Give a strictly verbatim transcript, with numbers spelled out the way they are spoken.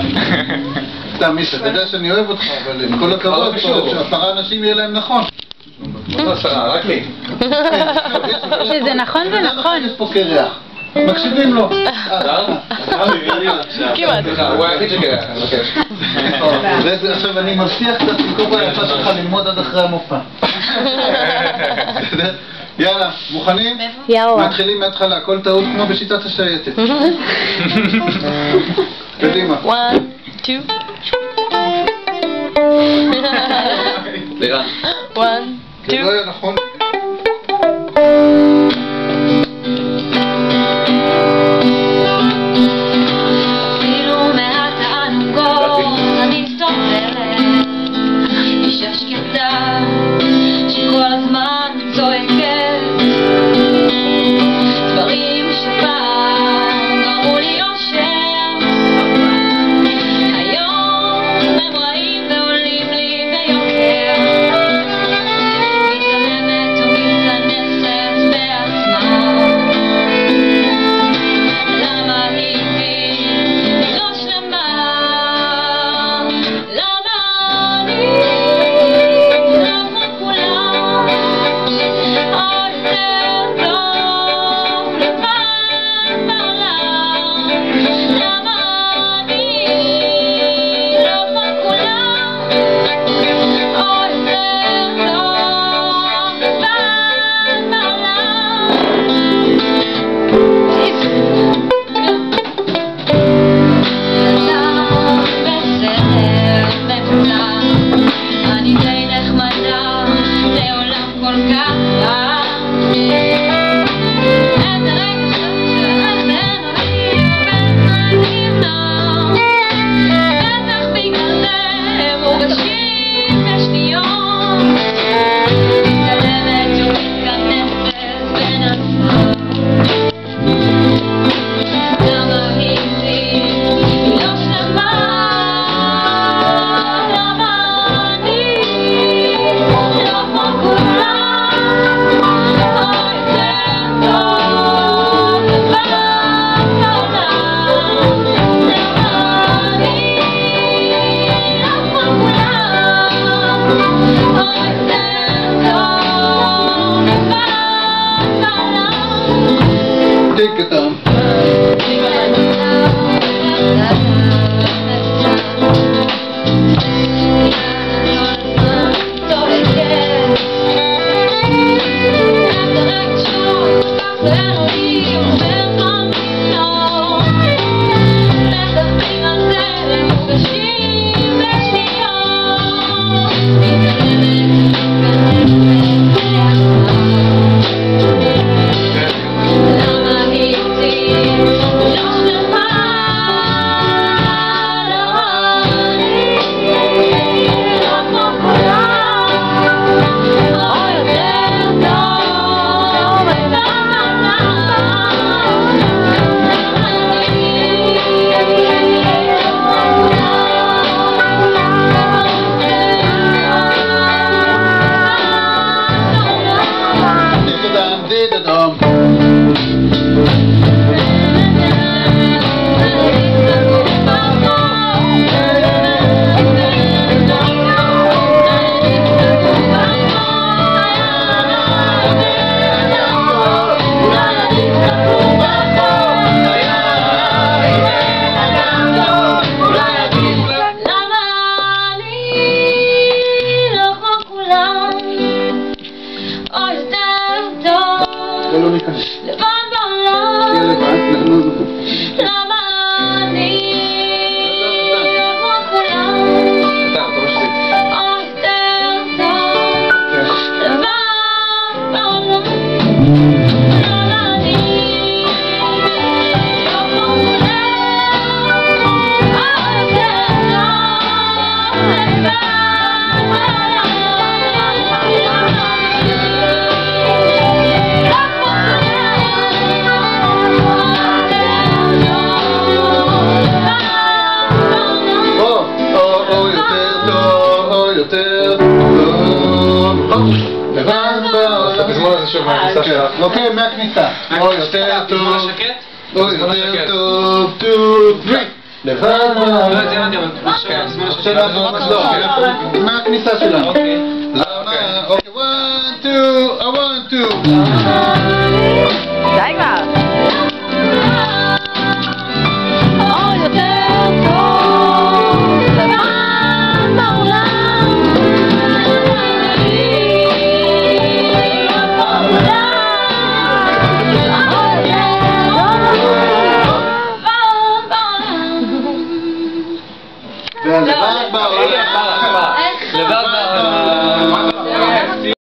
סתם מישה, אתה יודע שאני אוהב אותך, אבל עם כל הכבוד, עשרה אנשים יהיה להם נכון. לא עשרה, רק לי. שזה נכון ונכון. יש פה קרח. מקשיבים לו. כמעט. הוא היחיד שקרח, אני מבקש. עכשיו אני מבטיח את הסיכום היפה שלך ללמוד עד אחרי המופע. יאללה, מוכנים? יאללה. מתחילים מההתחלה, הכל טעות כמו בשיטת השייטת. קדימה. one, two. לירה. one, זה לא two. היה נכון. אוקיי, מהכניסה. או יותר טוב. או יותר טוב. טו, טרי. לבד לא הבנתי, אבל עכשיו הזמן שלנו, מהכניסה שלנו. אוקיי. למה? אוקיי, one, two, one, two.